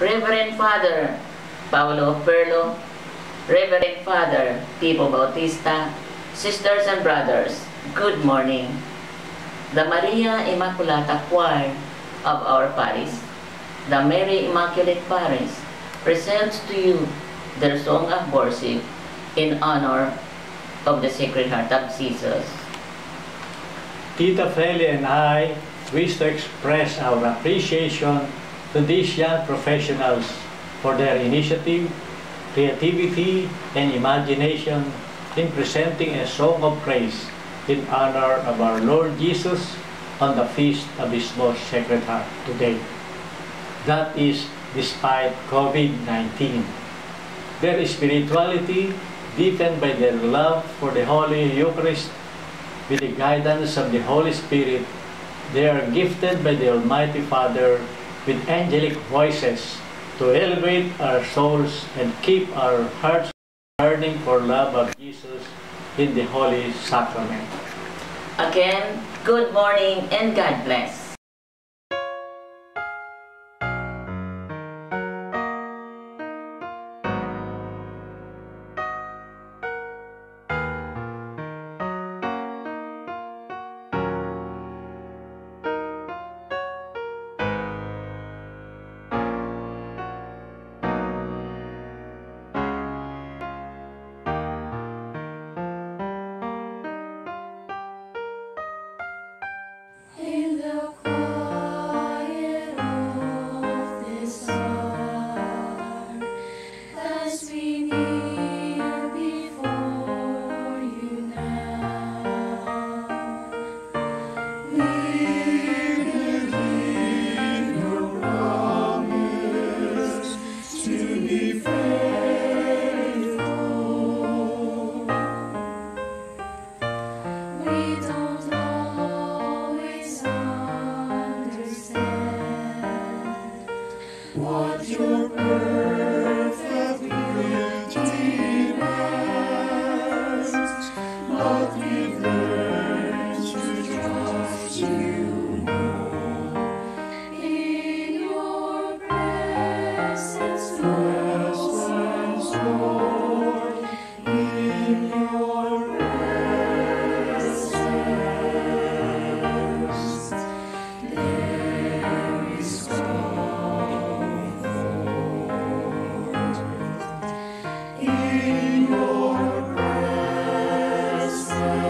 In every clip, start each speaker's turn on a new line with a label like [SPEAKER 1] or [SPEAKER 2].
[SPEAKER 1] Reverend Father Paolo Perlo, Reverend Father Pipo Bautista, sisters and brothers, good morning. The Maria Immaculata Choir of our parish, the Mary Immaculate Parish, presents to you their song of worship in honor of the Sacred Heart of Jesus.
[SPEAKER 2] Tita Feli and I wish to express our appreciation to these young professionals for their initiative, creativity, and imagination in presenting a song of praise in honor of our Lord Jesus on the feast of His most Sacred Heart today. That is despite COVID-19. Their spirituality, deepened by their love for the Holy Eucharist, with the guidance of the Holy Spirit, they are gifted by the Almighty Father with angelic voices to elevate our souls and keep our hearts burning for love of Jesus in the Holy Sacrament.
[SPEAKER 1] Again, good morning and God bless.
[SPEAKER 3] In the quiet of this hour, as we kneel before you now, we believe your promise to be faithful. We don't always understand what your perfect will demands, but we've learned to trust you more. In your presence, Lord, in your presence, there is comfort. In your presence,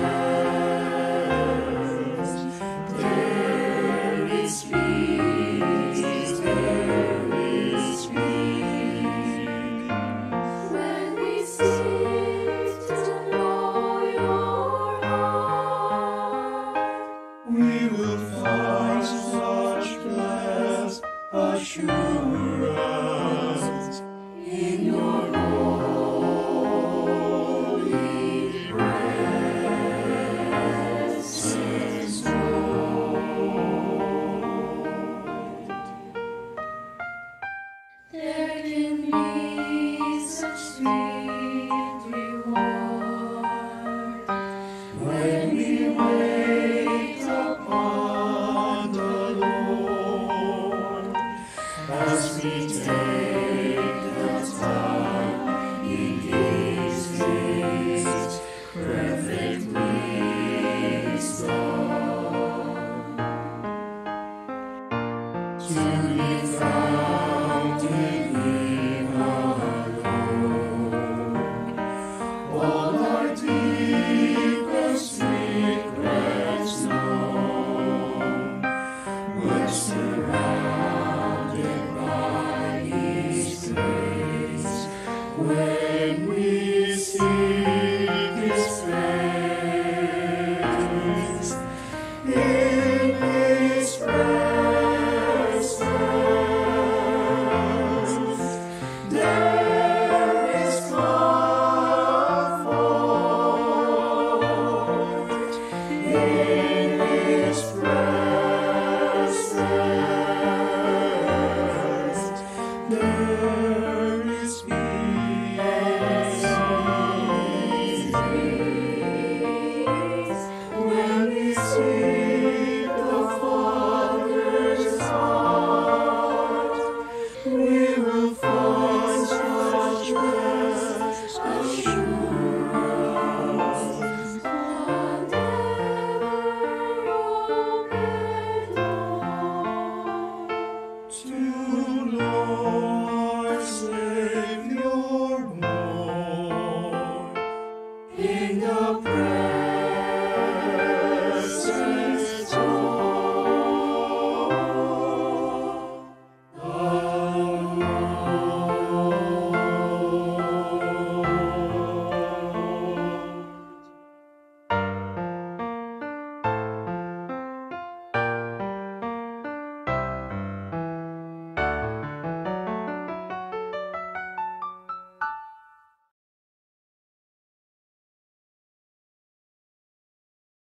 [SPEAKER 3] there is peace, there is peace. When we seek to know your heart, we will find such blessed assurance in your holy presence, Lord. There can be such sweet reward when we wait upon the Lord, as we take the time in His gaze, perfect wisdom, to be found